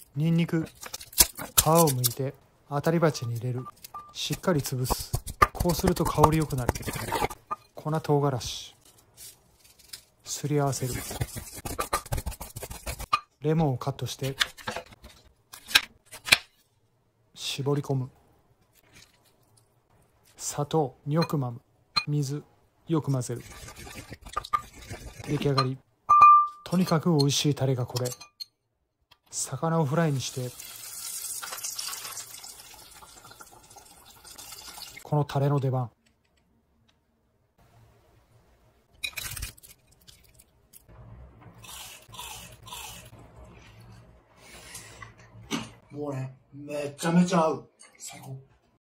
ニンニク、皮を剥いて当たり鉢に入れる。しっかり潰す。こうすると香りよくなる。粉唐辛子、すり合わせる。レモンをカットして絞り込む。砂糖、よくまむ。水、よく混ぜる。出来上がり。とにかく美味しいタレがこれ。魚をフライにして、このタレの出番。 もうね、めちゃめちゃ合う。最高。